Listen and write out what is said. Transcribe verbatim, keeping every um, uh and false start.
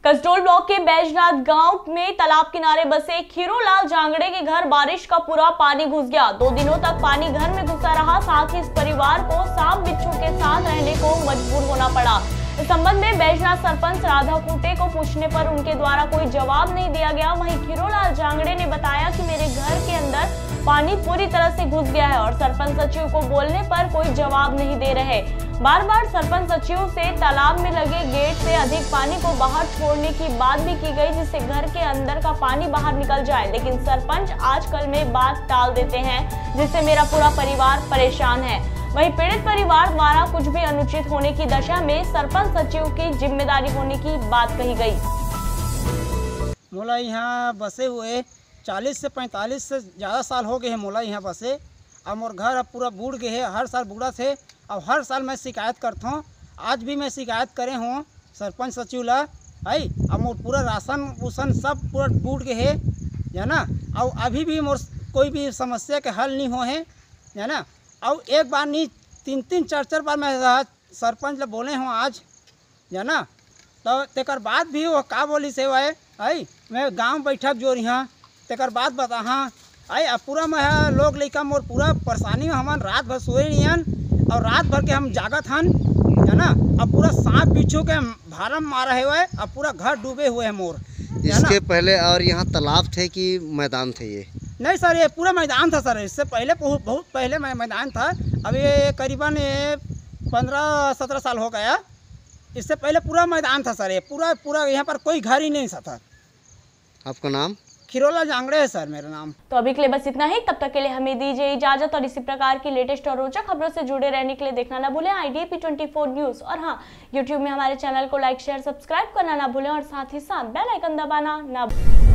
Kasdol block के बैजनाथ गांव में तालाब किनारे बसे खीरोलाल जांगड़े के घर बारिश का पूरा पानी घुस गया। दो दिनों तक पानी घर में घुसा रहा, साथ ही इस परिवार को सांप बिच्छू के साथ रहने को मजबूर होना पड़ा। इस संबंध में बैजनाथ सरपंच राधा खूंटे को पूछने पर उनके द्वारा कोई जवाब नहीं दिया गया। वहीं खीरोलाल जांगड़े ने बताया कि मेरे घर के अंदर पानी पूरी तरह से घुस गया है और सरपंच सचिव को बोलने पर कोई जवाब नहीं दे रहे। बार बार सरपंच सचिव से तालाब में लगे गेट से अधिक पानी को बाहर छोड़ने की बात भी की गई, जिससे घर के अंदर का पानी बाहर निकल जाए, लेकिन सरपंच आजकल में बात टाल देते हैं, जिससे मेरा पूरा परिवार परेशान है। वहीं पीड़ित परिवार द्वारा कुछ भी अनुचित होने की दशा में सरपंच सचिव की जिम्मेदारी होने की बात कही गई। मोला यहाँ बसे हुए चालीस से पैंतालीस से ज़्यादा साल हो गए हैं। मोला यहाँ बसे अब मोर घर अब पूरा बूढ़ गए है। हर साल बूढ़ा थे, अब हर साल मैं शिकायत करता हूँ। आज भी मैं शिकायत करे हूँ सरपंच सचिव ला है। अब मोर पूरा राशन उसन सब पूरा बूढ़ गए है, है ना। और अभी भी मोर कोई भी समस्या के हल नहीं हो है, है ना। और एक बार नहीं तीन तीन चार चार बार मैं सरपंच ला बोले हूँ आज, है ना। तो तेकर बाद भी वो का बोली से है, है मैं गांव बैठक जो यहाँ तेकर बाद बता हाँ आई अब पूरा मैं लोग लइका मोर पूरा परेशानी में हमन रात भर सोए नहीं हन और रात भर के हम जागत हन, है ना। अब पूरा सांप बिच्छू के भारम मारा हुआ है, अब पूरा घर डूबे हुए हैं मोर। इसके पहले और यहाँ तालाब थे कि मैदान थे? ये नहीं सर, ये पूरा मैदान था सर। इससे पहले बहुत बहुत पहले मैदान था। अब ये करीबन पंद्रह सत्रह साल हो गया। इससे पहले पूरा मैदान था सर। ये पूरा पूरा यहाँ पर कोई घर ही नहीं था। आपका नाम? खीरोलाल जांगड़े है सर मेरा नाम। तो अभी के लिए बस इतना ही। तब तक के लिए हमें दीजिए इजाजत और इसी प्रकार की लेटेस्ट और रोचक खबरों से जुड़े रहने के लिए देखना ना भूलें I D A P twenty four news. और हाँ, यूट्यूब में हमारे चैनल को लाइक शेयर सब्सक्राइब करना ना भूलें और साथ ही साथ बेल आइकन दबाना ना भूलें।